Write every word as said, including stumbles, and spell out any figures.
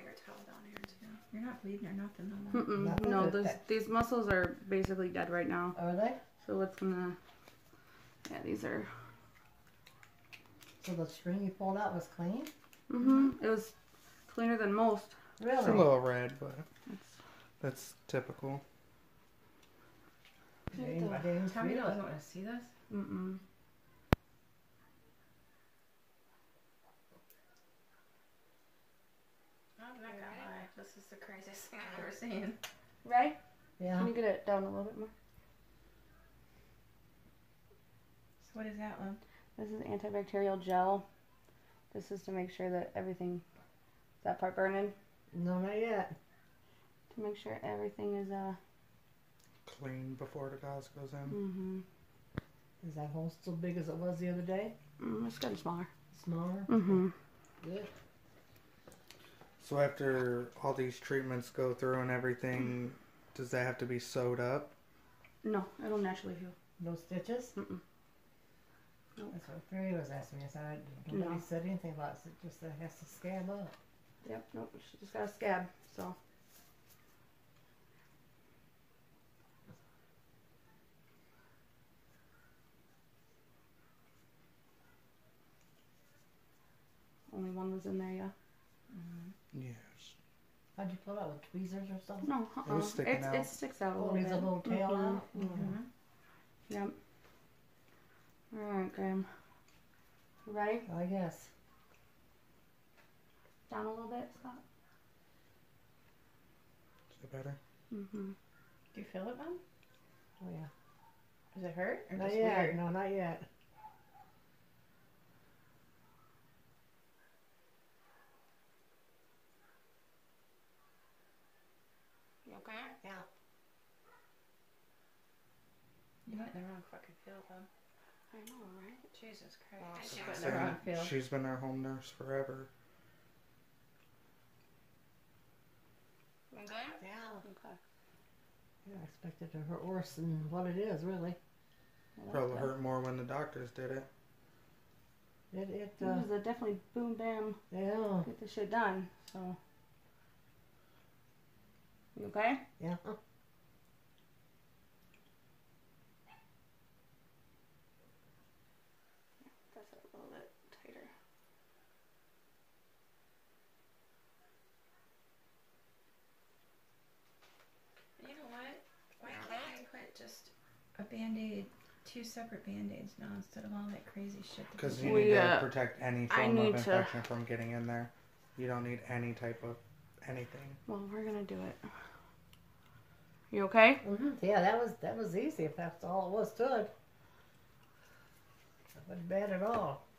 got your towel down here too. You're not bleeding or nothing, though. Mm -mm. Nothing No, with those, that. these muscles are basically dead right now. Are they? So what's gonna? Yeah, these are. So the string you pulled out was clean? Mm-hmm. It was cleaner than most. Really? It's a little red, but It's, that's typical. I didn't, I didn't Tommy feel doesn't it. want to see this. mm-mm. I'm not gonna lie. This is the craziest thing I've ever seen. Right? Yeah. Can you get it down a little bit more? So what is that one? This is antibacterial gel. This is to make sure that everything, is that part burning? No, not yet. To make sure everything is, uh... Clean before the gauze goes in. Mm-hmm. Is that hole still big as it was the other day? Mm, it's getting smaller. Smaller? Mm-hmm. Good. So after all these treatments go through and everything, does that have to be sewed up? No, it'll naturally heal. No stitches? Mm-mm. Nope. That's what Ferry was asking me. I said, I, nobody No. said anything about it. Just that it has to scab up. Yep, nope, she just got a scab, so. Only one was in there, yeah? Mm-hmm. Yes. How'd you pull it out? With tweezers or something? No, uh-uh. It was sticking it's, out. It sticks out a Oh, little leaves bit. a little tail Mhm, out? mhm. Yep. Alright, Graham. You ready? I guess. Down a little bit, Scott? Is it better? Mm-hmm. Do you feel it, Mom? Oh, yeah. Does it hurt? Or Not just yet. weird? No, not yet. You okay? Yeah. You went in the wrong fucking field, Mom. I know, right? Jesus Christ. Oh, You so went in So the wrong field. she's been our home nurse forever. You good? Yeah. Okay. Yeah, I expected it to hurt worse than what it is, really. Well, that's Probably good. hurt more when the doctors did it. It, it, It uh, was a definitely boom bam, yeah. get this shit done, so. You okay? Yeah. That's a little bit tighter. You know what? Why can't I put just a band-aid, two separate band-aids now instead of all that crazy shit? that Because they you do? need We, to uh, protect any I form of need to- infection from getting in there. You don't need any type of anything. Well, we're gonna do it. You okay? Mm-hmm. Yeah, that was that was easy if that's all it was to it. That wasn't bad at all.